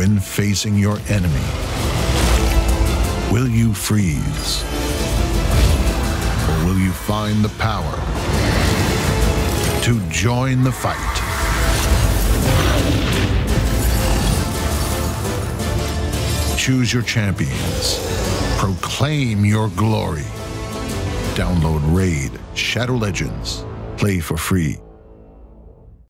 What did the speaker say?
when facing your enemy? Will you freeze? Or will you find the power to join the fight? Choose your champions. Proclaim your glory. Download Raid Shadow Legends. Play for free.